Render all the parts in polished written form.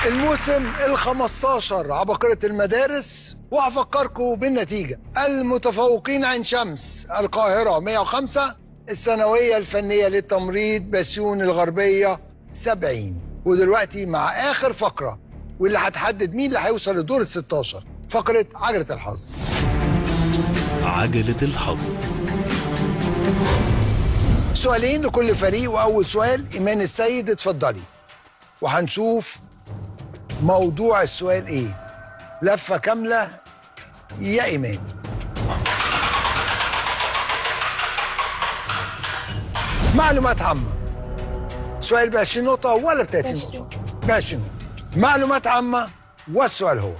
الموسم ال15 عباقرة المدارس، وهفكركم بالنتيجة. المتفوقين عين شمس القاهرة 105، الثانوية الفنية للتمريض بسيون الغربية 70. ودلوقتي مع آخر فقرة واللي هتحدد مين اللي هيوصل لدور ال16، فقرة عجلة الحظ. عجلة الحظ. سؤالين لكل فريق، وأول سؤال إيمان السيد، اتفضلي. وهنشوف موضوع السؤال إيه. لفة كاملة يا إيمان. معلومات عامة. سؤال ب20 نقطة ولا ب30 نقطة؟ ب20 نقطة. معلومات عامة، والسؤال هو: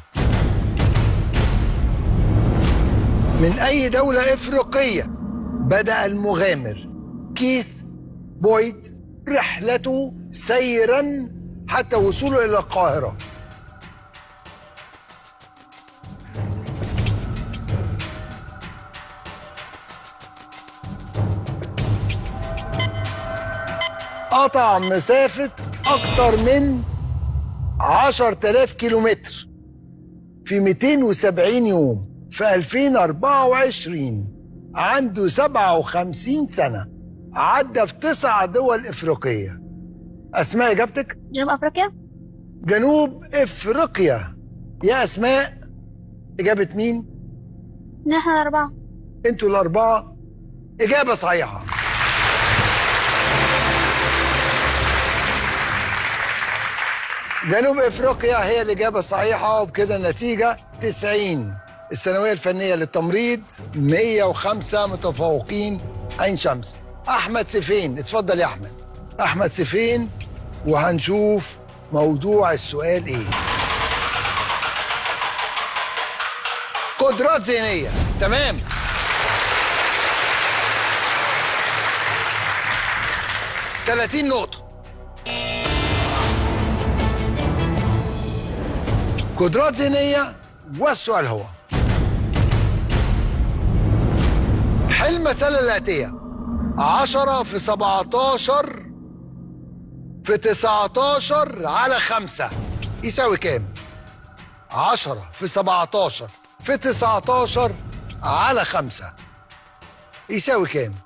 من أي دولة إفريقية بدأ المغامر كيث بويد رحلته سيراً حتى وصوله إلى القاهرة؟ قطع مسافة أكتر من 10,000 كيلومتر في 270 يوم في 2024. عنده 57 سنة، عدى في 9 دول إفريقية. أسماء إجابتك؟ جنوب أفريقيا. جنوب إفريقيا. يا أسماء، إجابة مين؟ نحن الأربعة. أنتوا الأربعة. إجابة صحيحة. جنوب افريقيا هي الاجابه الصحيحه، وبكده النتيجه 90. الثانويه الفنيه للتمريض 105 متفوقين عين شمس. احمد سيفين، اتفضل يا احمد. احمد سيفين، وهنشوف موضوع السؤال ايه. قدرات ذهنيه. تمام. – 30 نقطه. قدرات ذهنية، والسؤال هو: حل المسألة الآتية: 10 في 17 في 19 على 5 يساوي كام؟ 10 في 17 في 19 على 5 يساوي كام؟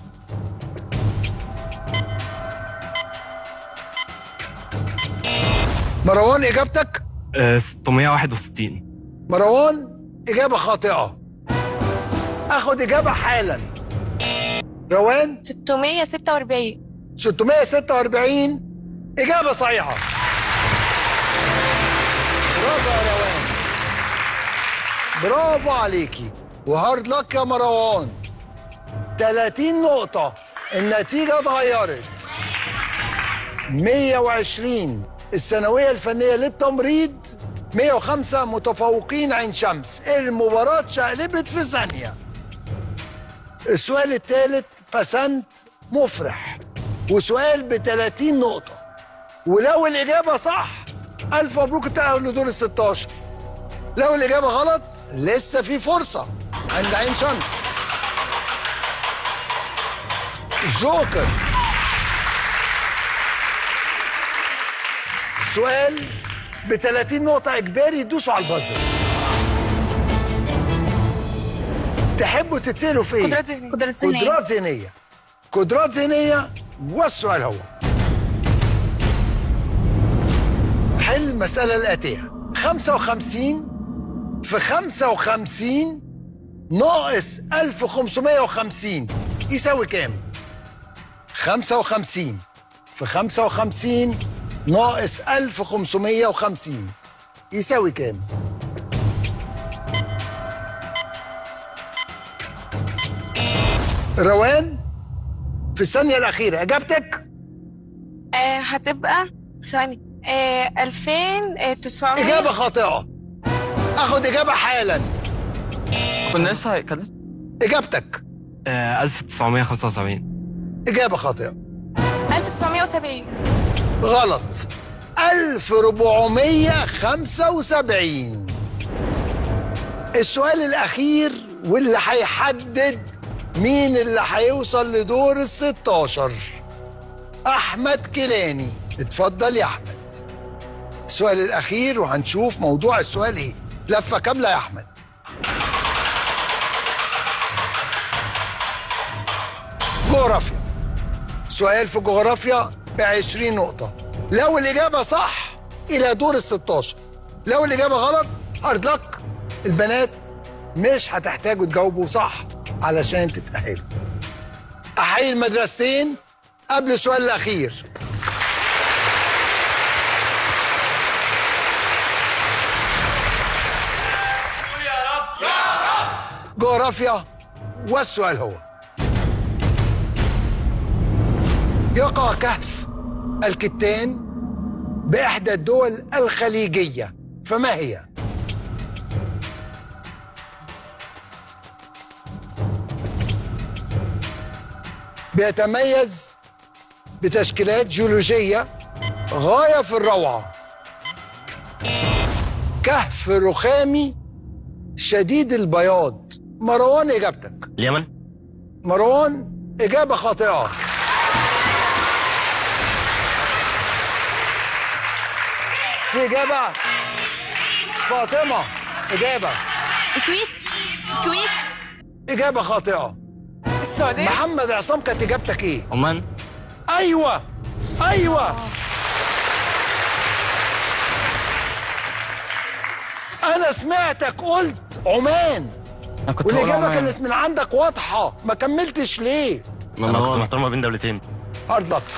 مروان، إجابتك؟ 661. مروان، إجابة خاطئة. أخد إجابة حالا. روان؟ 646. 646 إجابة صحيحة. برافو يا روان، برافو عليكي، وهارد لك يا مروان. 30 نقطة. النتيجة اتغيرت. 120 الثانوية الفنية للتمريض، 105 متفوقين عين شمس. المباراة شقلبت في ثانية. السؤال الثالث بسنت مفرح، وسؤال ب30 نقطة، ولو الإجابة صح ألف مبروك التأهل لدور ال16. لو الإجابة غلط لسه في فرصة عند عين شمس. جوكر. سؤال ب30 نقطة إجباري، يدوسوا على البازر. تحبوا تتسألوا في إيه؟ قدرات ذهنية. قدرات ذهنية. قدرات ذهنية، والسؤال هو: حل المسألة الآتية: 55 في 55 ناقص 1550 يساوي كام؟ 55 في 55 ناقص 1550 يساوي كام؟ روان، في الثانية الأخيرة إجابتك؟ هتبقى ثواني 2900. إجابة خاطئة. أخد إجابة حالا. كنا لسه كده. إجابتك؟ 1975. إجابة خاطئة. 1970. غلط. 1475. السؤال الأخير واللي هيحدد مين اللي هيوصل لدور ال16. أحمد كيلاني، اتفضل يا أحمد. السؤال الأخير وهنشوف موضوع السؤال إيه. لفة كاملة يا أحمد. جغرافيا. سؤال في جغرافيا ب20 نقطة. لو الإجابة صح إلى دور ال16، لو الإجابة غلط هارد لك. البنات مش هتحتاجوا تجاوبوا صح علشان تتأهلوا. أحيي المدرستين قبل السؤال الأخير. جغرافيا، والسؤال هو: يقع كهف الكتان بإحدى الدول الخليجية، فما هي؟ بيتميز بتشكيلات جيولوجية غاية في الروعة. كهف رخامي شديد البياض. مروان، إجابتك؟ اليمن. مروان، إجابة خاطئة. في إجابة. فاطمة، إجابة. الكويت. الكويت. إجابة خاطئة. السعودية. محمد عصام، كانت إجابتك إيه؟ عمان. أيوة أيوة. أنا سمعتك قلت عمان، انا كنت هقول والإجابة عمان. كانت من عندك واضحة، ما كملتش ليه؟ انا كنت محتار ما بين دولتين. هارد لك.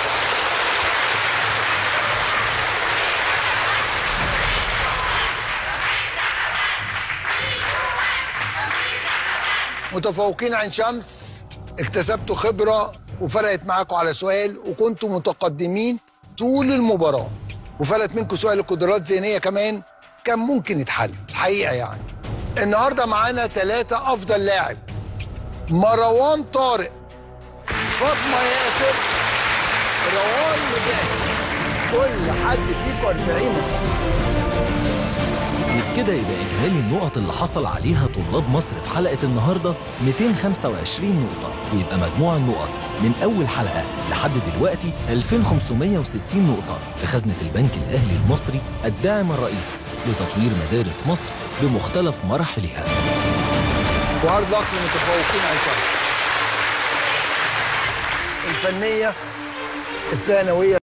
متفوقين عين شمس، اكتسبتوا خبرة وفرقت معاكم على سؤال، وكنتوا متقدمين طول المباراة، وفلت منكم سؤال القدرات الذهنية كمان كان ممكن يتحل الحقيقة. يعني النهاردة معانا 3 أفضل لاعب: مروان طارق، فاطمة ياسر، روان مجاهد. كل حد فيكم 40 نقطة. وبكده يبقى إجمالي النقط اللي حصل عليها طلاب مصر في حلقة النهاردة 225 نقطة، ويبقى مجموع النقط من أول حلقة لحد دلوقتي 2560 نقطة في خزنة البنك الأهلي المصري الداعم الرئيسي لتطوير مدارس مصر بمختلف مراحلها. وهارد لك للمتفوقين عن شمس. الفنية الثانوية